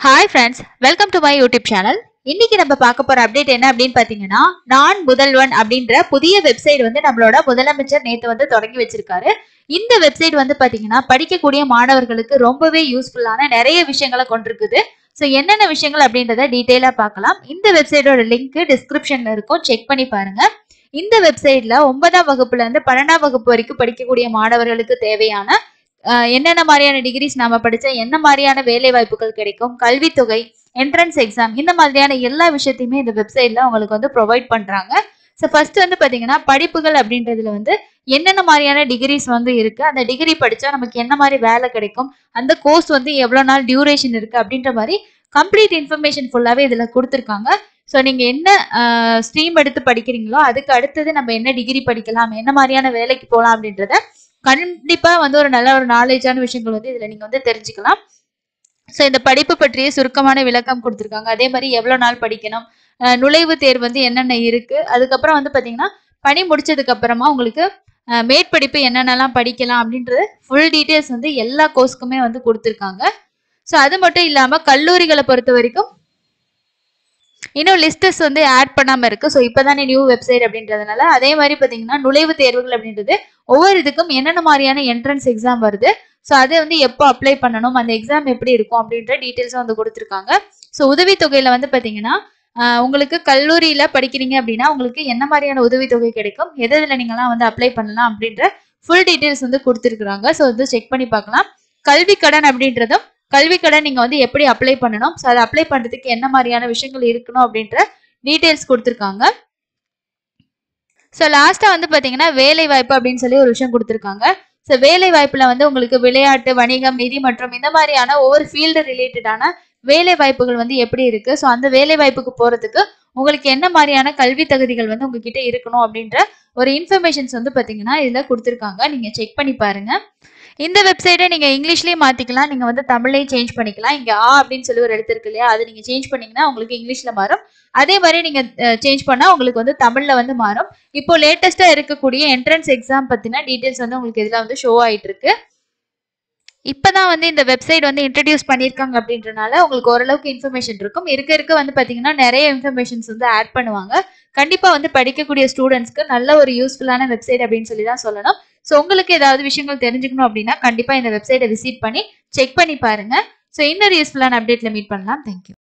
Hi friends, welcome to my YouTube channel. இன்னைக்கு நம்ம பார்க்க போற அப்டேட் என்ன அப்படினு பாத்தீங்கன்னா நான் முதல்வன் அப்படிங்கற புதிய வெப்சைட் வந்து நம்மளோட முதலமைச்சர் நேத்து வந்து தொடங்கி வச்சிருக்காரு. இந்த வெப்சைட் வந்து பாத்தீங்கன்னா படிக்கக்கூடிய மாணவர்களுக்கு ரொம்பவே யூஸ்ஃபுல்லான நிறைய விஷயங்களை கொண்டிருக்குது. சோ என்னென்ன விஷயங்கள் அப்படின்றத டீடைலா பார்க்கலாம். இந்த வெப்சைட்டோட லிங்க் டிஸ்கிரிப்ஷன்ல இருக்கும், செக் பண்ணி பாருங்க. இந்த வெப்சைட்ல 9ஆம் வகுப்புல இருந்து 12ஆம் வகுப்பு வரைக்கும் படிக்கக்கூடிய மாணவர்களுக்கு தேவையான என்னென்ன மாதிரியான டிகிரிஸ் நாம படிச்சா என்ன மாதிரியான வேலை வாய்ப்புகள் கிடைக்கும், கல்வித்தொகை, என்ட்ரன்ஸ் எக்ஸாம், இந்த மாதிரியான எல்லா விஷயத்தையுமே இந்த வெப்சைட்ல உங்களுக்கு வந்து ப்ரொவைட் பண்றாங்க. ஸோ ஃபர்ஸ்ட் வந்து பாத்தீங்கன்னா படிப்புகள் அப்படின்றதுல வந்து என்னென்ன மாதிரியான டிகிரிஸ் வந்து இருக்கு, அந்த டிகிரி படிச்சா நமக்கு என்ன மாதிரி வேலை கிடைக்கும், அந்த கோர்ஸ் வந்து எவ்வளவு நாள் டியூரேஷன் இருக்கு அப்படின்ற மாதிரி கம்ப்ளீட் இன்ஃபர்மேஷன் ஃபுல்லாவே இதுல கொடுத்துருக்காங்க. ஸோ நீங்க என்ன ஸ்ட்ரீம் எடுத்து படிக்கிறீங்களோ அதுக்கு அடுத்தது நம்ம என்ன டிகிரி படிக்கலாம், என்ன மாதிரியான வேலைக்கு போகலாம் அப்படின்றத கண்டிப்பா வந்து ஒரு நல்ல ஒரு நாலேஜான விஷயங்கள் வந்து இதுல நீங்க வந்து தெரிஞ்சுக்கலாம். சோ இந்த படிப்பு பற்றிய சுருக்கமான விளக்கம் கொடுத்திருக்காங்க. அதே மாதிரி எவ்வளவு நாள் படிக்கணும், நுழைவு தேர்வு வந்து என்னென்ன இருக்கு, அதுக்கப்புறம் வந்து பாத்தீங்கன்னா பணி முடிச்சதுக்கு அப்புறமா உங்களுக்கு மேற்படிப்பு என்னென்னலாம் படிக்கலாம் அப்படின்றது ஃபுல் டீடைல்ஸ் வந்து எல்லா கோர்ஸ்க்குமே வந்து கொடுத்திருக்காங்க. சோ அது மட்டும் இல்லாம கல்லூரிகளை பொறுத்த வரைக்கும் இன்னும் லிஸ்டஸ் வந்து ஆட் பண்ணாம இருக்கு. ஸோ இப்பதானே நியூ வெப்சைட் அப்படின்றதுனால அதே மாதிரி பாத்தீங்கன்னா நுழைவு தேர்வுகள் அப்படின்றது ஒவ்வொரு இதுக்கும் என்னென்ன மாதிரியான என்ட்ரன்ஸ் எக்ஸாம் வருது, ஸோ அதை வந்து எப்போ அப்ளை பண்ணணும், அந்த எக்ஸாம் எப்படி இருக்கும் அப்படின்ற டீட்டெயில்ஸும் வந்து கொடுத்துருக்காங்க. ஸோ உதவித்தொகையில வந்து பாத்தீங்கன்னா உங்களுக்கு கல்லூரியில படிக்கிறீங்க அப்படின்னா உங்களுக்கு என்ன மாதிரியான உதவித்தொகை கிடைக்கும், எதுல நீங்கலாம் வந்து அப்ளை பண்ணலாம் அப்படின்ற ஃபுல் டீட்டெயில்ஸ் வந்து கொடுத்துருக்காங்க. ஸோ வந்து செக் பண்ணி பார்க்கலாம். கல்வி கடன் அப்படின்றதும் கல்வி கடன் நீங்க வந்து எப்படி அப்ளை பண்ணணும், ஸோ அதை அப்ளை பண்றதுக்கு என்ன மாதிரியான விஷயங்கள் இருக்கணும் அப்படின்ற டீடைல்ஸ் கொடுத்துருக்காங்க. ஸோ லாஸ்டா வந்து பாத்தீங்கன்னா வேலை வாய்ப்பு அப்படின்னு சொல்லி ஒரு விஷயம் கொடுத்துருக்காங்க. ஸோ வேலை வாய்ப்புல வந்து உங்களுக்கு விளையாட்டு, வணிகம், நிதி மற்றும் இந்த மாதிரியான ஒவ்வொரு ஃபீல்டு ரிலேட்டடான வேலை வாய்ப்புகள் வந்து எப்படி இருக்கு, ஸோ அந்த வேலை வாய்ப்புக்கு போறதுக்கு உங்களுக்கு என்ன மாதிரியான கல்வி தகுதிகள் வந்து உங்ககிட்ட இருக்கணும் அப்படின்ற ஒரு இன்ஃபர்மேஷன்ஸ் வந்து பாத்தீங்கன்னா இதுல கொடுத்துருக்காங்க. நீங்க செக் பண்ணி பாருங்க. இந்த வெப்சைட்டை நீங்க இங்கிலீஷ்லயும் மாத்திக்கலாம், நீங்க வந்து தமிழ்லையும் சேஞ்ச் பண்ணிக்கலாம். இங்க அப்படின்னு சொல்லி ஒரு எழுத்து இருக்கு இல்லையா, அது நீங்க சேஞ்ச் பண்ணீங்கன்னா உங்களுக்கு இங்கிலீஷ்ல மாறும். அதே மாதிரி நீங்க சேஞ்ச் பண்ணா உங்களுக்கு வந்து தமிழ்ல வந்து மாறும். இப்போ லேட்டஸ்டா இருக்கக்கூடிய என்ட்ரன்ஸ் எக்ஸாம் பத்தின டீடைல்ஸ் வந்து உங்களுக்கு இதுல வந்து ஷோ ஆயிட்டு இருக்கு. இப்பதான் வந்து இந்த வெப்சைட் வந்து இன்ட்ரடியூஸ் பண்ணிருக்காங்க அப்படின்றனால உங்களுக்கு ஓரளவுக்கு இன்ஃபர்மேஷன் இருக்கும். இருக்க வந்து பாத்தீங்கன்னா நிறைய இன்ஃபர்மேஷன்ஸ் வந்து ஆட் பண்ணுவாங்க. கண்டிப்பா வந்து படிக்கக்கூடிய ஸ்டூடெண்ட்ஸ்க்கு நல்ல ஒரு யூஸ்ஃபுல்லான வெப்சைட் அப்படின்னு சொல்லி தான் சொல்லணும். ஸோ உங்களுக்கு ஏதாவது விஷயங்கள் தெரிஞ்சுக்கணும் அப்படின்னா கண்டிப்பா இந்த வெப்சைட்டை விசிட் பண்ணி செக் பண்ணி பாருங்க. ஸோ இன்னொரு யூஸ்ஃபுல்லான அப்டேட்ல மீட் பண்ணலாம். தேங்க்யூ.